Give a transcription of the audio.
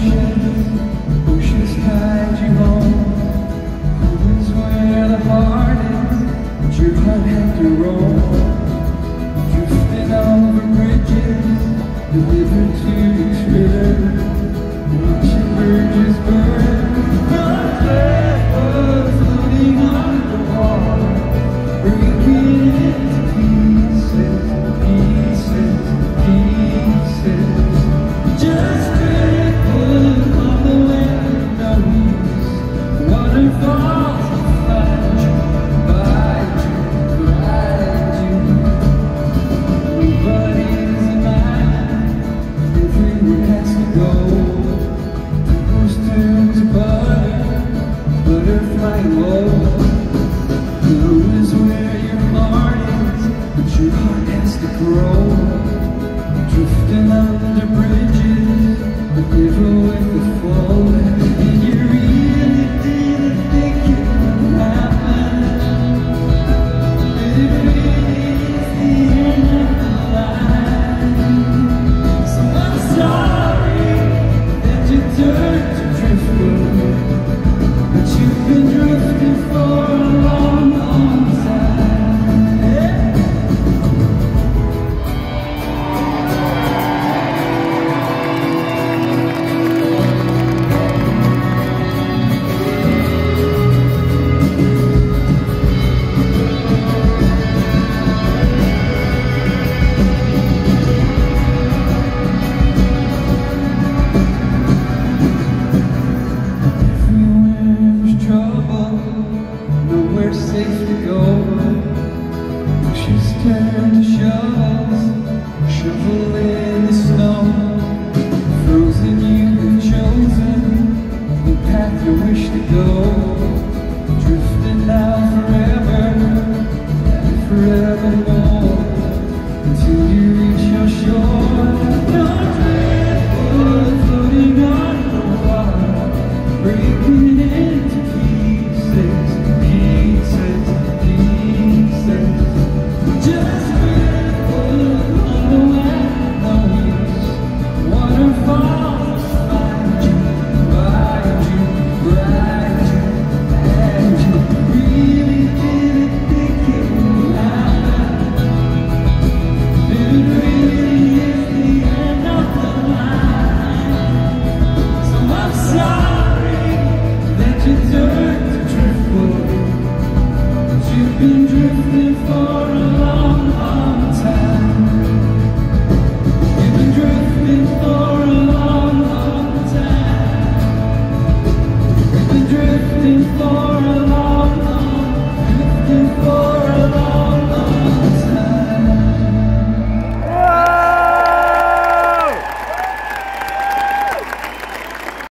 oceans guide you home. Home is where the heart is, but your heart had to roam. Drifting over bridges, delivered to each river, watching bridges burn. Blood floating on the water, breaking into pieces, pieces, pieces. Just driftwood on the wind, no ease. Waterfalls find you, find you, find you. Nobody's an island, everywhere has to go. People's turn to butterfly low. Blue is where your heart is, but your heart has to grow. Drifting under bridges, the river with the flow. And you really didn't think it would happen, but it really is the end of the line. So I'm sorry that you turned to driftwood, but you've been drifting for a long, long time. Yeah. Nowhere safe to go. She's turned to shovels, shovel in the snow. Frozen, you've chosen the path you wish to go. Drifting now forever and forevermore, until you reach your shore. Your driftwood floating on the water, breaking into pieces, pieces, pieces. Just driftwood on the wind, no ease. Waterfalls find you, find you, find you, find you. Really didn't think it would happen, but it really is the end of the line. So I'm sorry that you turned to driftwood, but you've been drifting for a long, long time. You've been drifting for a long, long time. You've been drifting for a